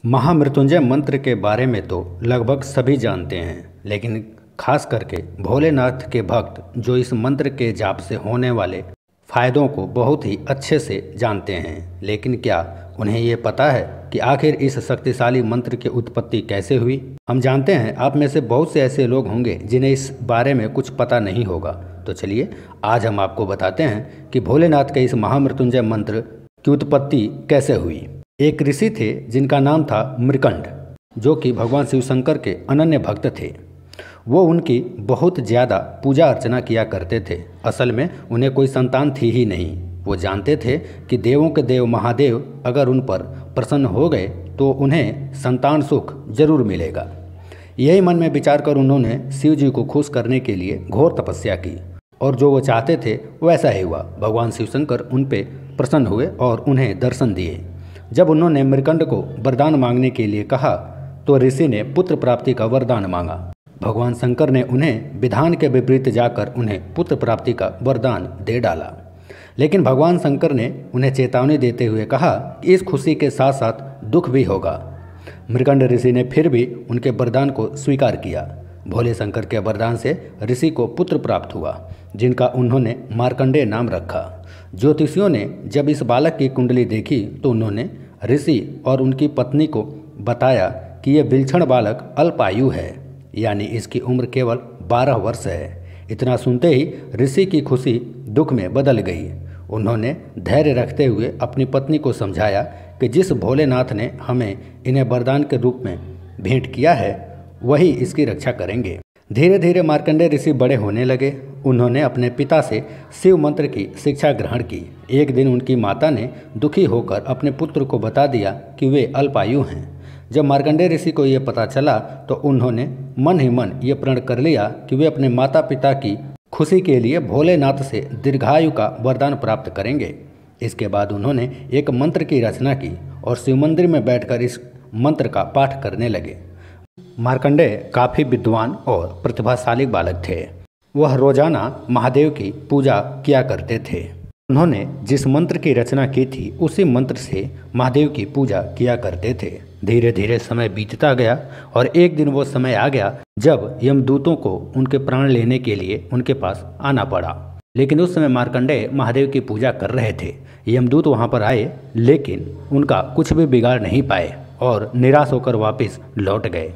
महामृत्युंजय मंत्र के बारे में तो लगभग सभी जानते हैं, लेकिन खास करके भोलेनाथ के भक्त जो इस मंत्र के जाप से होने वाले फायदों को बहुत ही अच्छे से जानते हैं। लेकिन क्या उन्हें ये पता है कि आखिर इस शक्तिशाली मंत्र की उत्पत्ति कैसे हुई? हम जानते हैं आप में से बहुत से ऐसे लोग होंगे जिन्हें इस बारे में कुछ पता नहीं होगा। तो चलिए आज हम आपको बताते हैं कि भोलेनाथ के इस महामृत्युंजय मंत्र की उत्पत्ति कैसे हुई। एक ऋषि थे जिनका नाम था मृकंड, जो कि भगवान शिव शंकर के अनन्य भक्त थे। वो उनकी बहुत ज़्यादा पूजा अर्चना किया करते थे। असल में उन्हें कोई संतान थी ही नहीं। वो जानते थे कि देवों के देव महादेव अगर उन पर प्रसन्न हो गए तो उन्हें संतान सुख जरूर मिलेगा। यही मन में विचार कर उन्होंने शिव जी को खुश करने के लिए घोर तपस्या की और जो वो चाहते थे वैसा ही हुआ। भगवान शिव शंकर उन पर प्रसन्न हुए और उन्हें दर्शन दिए। जब उन्होंने मृकंड को वरदान मांगने के लिए कहा तो ऋषि ने पुत्र प्राप्ति का वरदान मांगा। भगवान शंकर ने उन्हें विधान के विपरीत जाकर उन्हें पुत्र प्राप्ति का वरदान दे डाला। लेकिन भगवान शंकर ने उन्हें चेतावनी देते हुए कहा कि इस खुशी के साथ साथ दुख भी होगा। मृकंड ऋषि ने फिर भी उनके वरदान को स्वीकार किया। भोले शंकर के वरदान से ऋषि को पुत्र प्राप्त हुआ, जिनका उन्होंने मार्कंडेय नाम रखा। ज्योतिषियों ने जब इस बालक की कुंडली देखी तो उन्होंने ऋषि और उनकी पत्नी को बताया कि यह विलक्षण बालक अल्पायु है, यानी इसकी उम्र केवल 12 वर्ष है। इतना सुनते ही ऋषि की खुशी दुख में बदल गई। उन्होंने धैर्य रखते हुए अपनी पत्नी को समझाया कि जिस भोलेनाथ ने हमें इन्हें वरदान के रूप में भेंट किया है वही इसकी रक्षा करेंगे। धीरे धीरे मार्कंडेय ऋषि बड़े होने लगे। उन्होंने अपने पिता से शिव मंत्र की शिक्षा ग्रहण की। एक दिन उनकी माता ने दुखी होकर अपने पुत्र को बता दिया कि वे अल्पायु हैं। जब मार्कंडेय ऋषि को यह पता चला तो उन्होंने मन ही मन ये प्रण कर लिया कि वे अपने माता पिता की खुशी के लिए भोलेनाथ से दीर्घायु का वरदान प्राप्त करेंगे। इसके बाद उन्होंने एक मंत्र की रचना की और शिव मंदिर में बैठकर इस मंत्र का पाठ करने लगे। मार्कंडेय काफ़ी विद्वान और प्रतिभाशाली बालक थे। वह रोजाना महादेव की पूजा किया करते थे। उन्होंने जिस मंत्र की रचना की थी उसी मंत्र से महादेव की पूजा किया करते थे। धीरे धीरे समय बीतता गया और एक दिन वो समय आ गया जब यमदूतों को उनके प्राण लेने के लिए उनके पास आना पड़ा। लेकिन उस समय मार्कंडेय महादेव की पूजा कर रहे थे। यमदूत वहाँ पर आए लेकिन उनका कुछ भी बिगाड़ नहीं पाए और निराश होकर वापस लौट गए।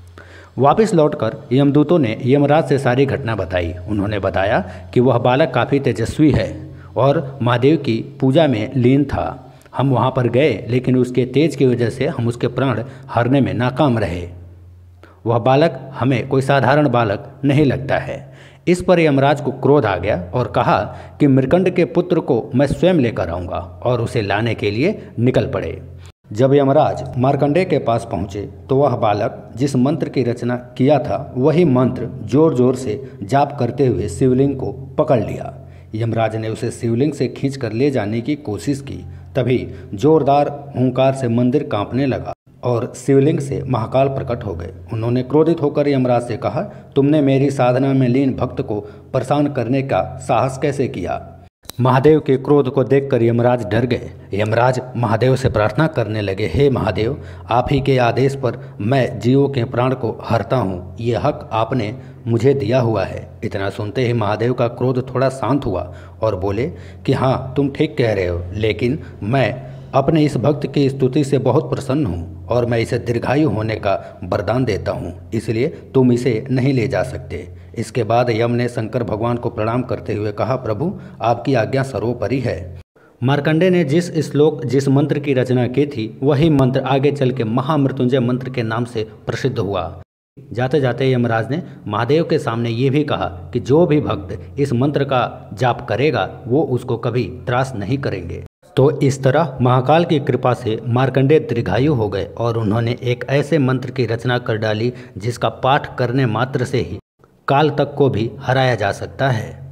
वापस लौटकर यमदूतों ने यमराज से सारी घटना बताई। उन्होंने बताया कि वह बालक काफ़ी तेजस्वी है और महादेव की पूजा में लीन था। हम वहाँ पर गए लेकिन उसके तेज की वजह से हम उसके प्राण हरने में नाकाम रहे। वह बालक हमें कोई साधारण बालक नहीं लगता है। इस पर यमराज को क्रोध आ गया और कहा कि मृकंड के पुत्र को मैं स्वयं लेकर आऊँगा और उसे लाने के लिए निकल पड़े। जब यमराज मार्कंडेय के पास पहुँचे तो वह बालक जिस मंत्र की रचना किया था वही मंत्र जोर जोर से जाप करते हुए शिवलिंग को पकड़ लिया। यमराज ने उसे शिवलिंग से खींच कर ले जाने की कोशिश की। तभी जोरदार हुंकार से मंदिर कांपने लगा और शिवलिंग से महाकाल प्रकट हो गए। उन्होंने क्रोधित होकर यमराज से कहा, तुमने मेरी साधना में लीन भक्त को परेशान करने का साहस कैसे किया? महादेव के क्रोध को देखकर यमराज डर गए। यमराज महादेव से प्रार्थना करने लगे, हे महादेव, आप ही के आदेश पर मैं जीवों के प्राण को हरता हूँ। ये हक आपने मुझे दिया हुआ है। इतना सुनते ही महादेव का क्रोध थोड़ा शांत हुआ और बोले कि हाँ, तुम ठीक कह रहे हो, लेकिन मैं अपने इस भक्त की स्तुति से बहुत प्रसन्न हूँ और मैं इसे दीर्घायु होने का वरदान देता हूँ, इसलिए तुम इसे नहीं ले जा सकते। इसके बाद यम ने शंकर भगवान को प्रणाम करते हुए कहा, प्रभु आपकी आज्ञा सर्वोपरि है। मार्कंडेय ने जिस मंत्र की रचना की थी वही मंत्र आगे चल के महामृत्युंजय मंत्र के नाम से प्रसिद्ध हुआ। जाते जाते यमराज ने महादेव के सामने ये भी कहा कि जो भी भक्त इस मंत्र का जाप करेगा वो उसको कभी त्रास नहीं करेंगे। तो इस तरह महाकाल की कृपा से मार्कंडेय दीर्घायु हो गए और उन्होंने एक ऐसे मंत्र की रचना कर डाली जिसका पाठ करने मात्र से ही काल तक को भी हराया जा सकता है।